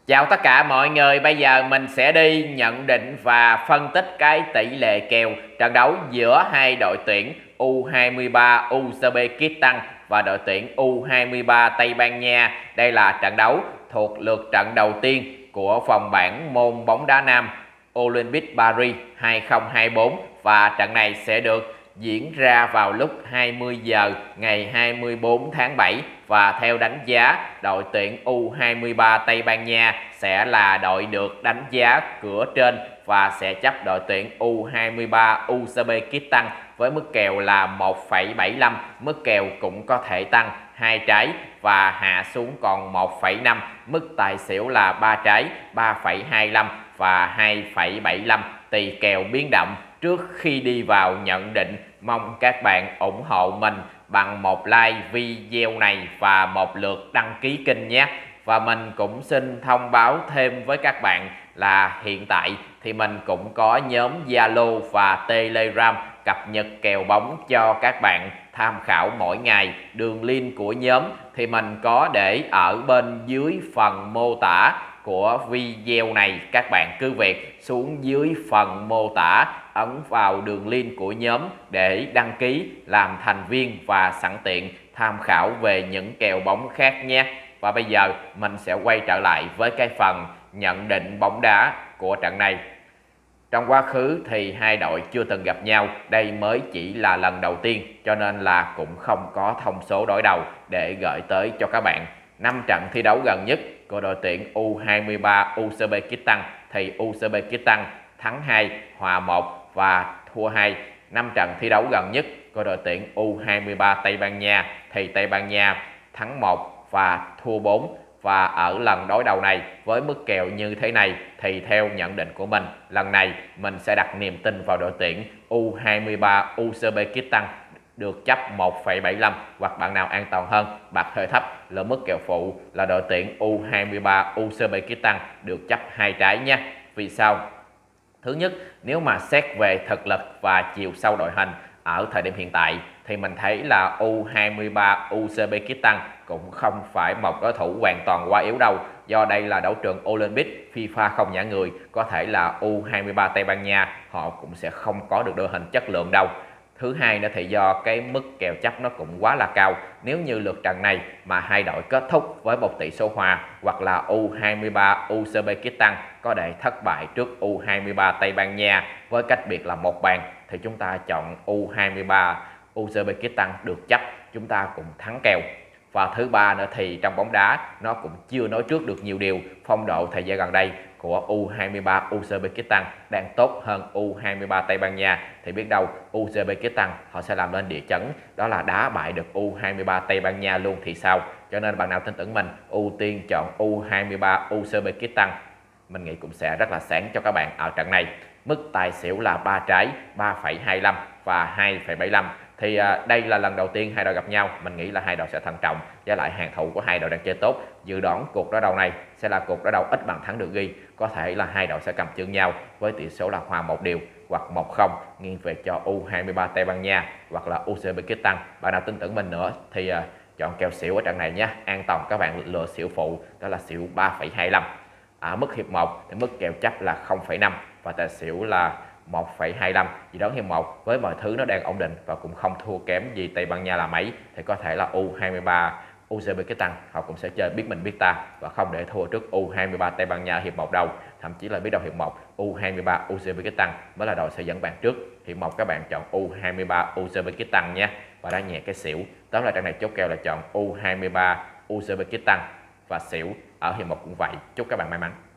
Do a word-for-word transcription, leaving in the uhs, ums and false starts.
Chào tất cả mọi người, bây giờ mình sẽ đi nhận định và phân tích cái tỷ lệ kèo trận đấu giữa hai đội tuyển U hai mươi ba Uzbekistan và đội tuyển U hai mươi ba Tây Ban Nha. Đây là trận đấu thuộc lượt trận đầu tiên của vòng bảng môn bóng đá nam Olympic Paris hai không hai tư và trận này sẽ được diễn ra vào lúc hai mươi giờ ngày hai mươi tư tháng bảy, và theo đánh giá, đội tuyển U hai mươi ba Tây Ban Nha sẽ là đội được đánh giá cửa trên và sẽ chấp đội tuyển U hai mươi ba Uzbekistan với mức kèo là một phẩy bảy lăm. Mức kèo cũng có thể tăng hai trái và hạ xuống còn một phẩy năm. Mức tài xỉu là ba trái, ba phẩy hai lăm và hai phẩy bảy lăm, tùy kèo biến động. Trước khi đi vào nhận định, mong các bạn ủng hộ mình bằng một like video này và một lượt đăng ký kênh nhé. Và mình cũng xin thông báo thêm với các bạn là hiện tại thì mình cũng có nhóm Zalo và Telegram cập nhật kèo bóng cho các bạn tham khảo mỗi ngày. Đường link của nhóm thì mình có để ở bên dưới phần mô tả của video này. Các bạn cứ việc xuống dưới phần mô tả, ấn vào đường link của nhóm để đăng ký làm thành viên và sẵn tiện tham khảo về những kèo bóng khác nhé. Và bây giờ mình sẽ quay trở lại với cái phần nhận định bóng đá của trận này. Trong quá khứ thì hai đội chưa từng gặp nhau, đây mới chỉ là lần đầu tiên, cho nên là cũng không có thông số đối đầu để gửi tới cho các bạn. Năm trận thi đấu gần nhất của đội tuyển U hai mươi ba Uzbekistan thì Uzbekistan thắng hai, hòa một và thua hai. Năm trận thi đấu gần nhất của đội tuyển U hai mươi ba Tây Ban Nha thì Tây Ban Nha thắng một và thua bốn. Và ở lần đối đầu này với mức kèo như thế này thì theo nhận định của mình, lần này mình sẽ đặt niềm tin vào đội tuyển U hai mươi ba Uzbekistan được chấp một phẩy bảy lăm, hoặc bạn nào an toàn hơn, bạc hơi thấp là mức kèo phụ là đội tuyển U hai mươi ba Uzbekistan được chấp hai trái nhé. Vì sao? Thứ nhất, nếu mà xét về thực lực và chiều sâu đội hình ở thời điểm hiện tại thì mình thấy là U hai mươi ba Uzbekistan cũng không phải một đối thủ hoàn toàn quá yếu đâu. Do đây là đấu trường Olympic, FIFA không nhả người, có thể là U hai mươi ba Tây Ban Nha họ cũng sẽ không có được đội hình chất lượng đâu. Thứ hai nữa thì do cái mức kèo chấp nó cũng quá là cao. Nếu như lượt trận này mà hai đội kết thúc với một tỷ số hòa, hoặc là U hai mươi ba Uzbekistan có thể thất bại trước U hai mươi ba Tây Ban Nha với cách biệt là một bàn, thì chúng ta chọn U hai mươi ba Uzbekistan được chấp, chúng ta cũng thắng kèo. Và thứ ba nữa thì trong bóng đá nó cũng chưa nói trước được nhiều điều. Phong độ thời gian gần đây của U hai mươi ba Uzbekistan đang tốt hơn U hai mươi ba Tây Ban Nha, thì biết đâu Uzbekistan họ sẽ làm lên địa chấn, đó là đá bại được U hai mươi ba Tây Ban Nha luôn thì sao. Cho nên bạn nào tin tưởng mình ưu tiên chọn U hai mươi ba Uzbekistan, mình nghĩ cũng sẽ rất là sáng cho các bạn ở trận này. Mức tài xỉu là ba trái, ba phẩy hai lăm và hai phẩy bảy lăm. Thì à, đây là lần đầu tiên hai đội gặp nhau, mình nghĩ là hai đội sẽ thận trọng, với lại hàng thủ của hai đội đang chơi tốt. Dự đoán cuộc đối đầu này sẽ là cuộc đối đầu ít bàn thắng được ghi, có thể là hai đội sẽ cầm chân nhau với tỷ số là hòa một đều hoặc một không, nghiêng về cho U hai mươi ba Tây Ban Nha hoặc là Uzbekistan. Bạn nào tin tưởng mình nữa thì à, chọn kèo xỉu ở trận này nhé. An toàn các bạn lựa xỉu phụ, đó là xỉu ba phẩy hai lăm. Ở mức hiệp một thì mức kèo chấp là không phẩy năm và tài xỉu là một phẩy hai lăm. Dự đoán hiệp một với mọi thứ nó đang ổn định và cũng không thua kém gì Tây Ban Nha là mấy, thì có thể là U hai mươi ba Uzbekistan họ cũng sẽ chơi biết mình biết ta và không để thua trước U hai mươi ba Tây Ban Nha hiệp một đâu. Thậm chí là biết đâu hiệp một U hai mươi ba Uzbekistan mới là đội sẽ dẫn bàn trước. Hiệp một các bạn chọn U hai mươi ba Uzbekistan nhé, và đã nhẹ cái xỉu. Tóm lại trận này chốt kèo là chọn U hai mươi ba Uzbekistan và xỉu ở hiệp một cũng vậy. Chúc các bạn may mắn.